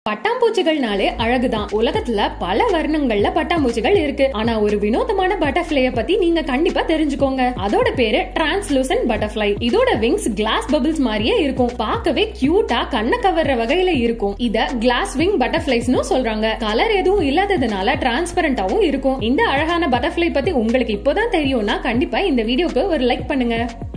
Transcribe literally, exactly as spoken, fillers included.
பட்டாம்பூச்சிகள்னாலே அழகுதான். உலகத்துல பல வர்ணங்கள்ல பட்டாம்பூச்சிகள் இருக்கு. ஆனா ஒரு வினோதமான பட்டர்ஃபிளைய பத்தி நீங்க கண்டிப்பா தெரிஞ்சுக்கோங்க. அதோட பேரு டிரான்ஸ்லூசன்ட் பட்டர்ஃபிளை. இதோட விங்ஸ் கிளாஸ் பபிள்ஸ் மாதிரியே இருக்கும். பார்க்கவே கியூட்டா கண்ண கவர்ற வகையில இருக்கும். இத கிளாஸ் விங் பட்டர்ஃபிளைஸ்னு சொல்றாங்க. கலர் எதுவும் இல்லாததுனால டிரான்ஸ்பரண்டாவும் இருக்கும். இந்த அழகான பட்டர்ஃபிளை பத்தி உங்களுக்கு இப்போதான் தெரியும்னா கண்டிப்பா இந்த வீடியோக்கு ஒரு லைக் பண்ணுங்க.